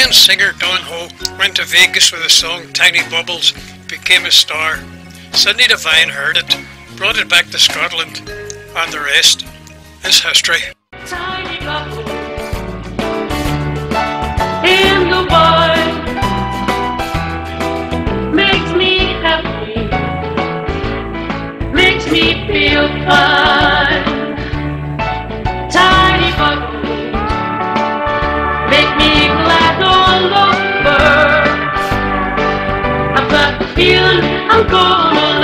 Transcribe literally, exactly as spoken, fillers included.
Lion singer Don Ho went to Vegas with a song Tiny Bubbles, became a star. Sidney Devine heard it, brought it back to Scotland, and the rest is history. Tiny bubbles in the wine makes me happy, makes me feel fine. Tiny bubbles make me glad all over. I've got the feeling I'm gonna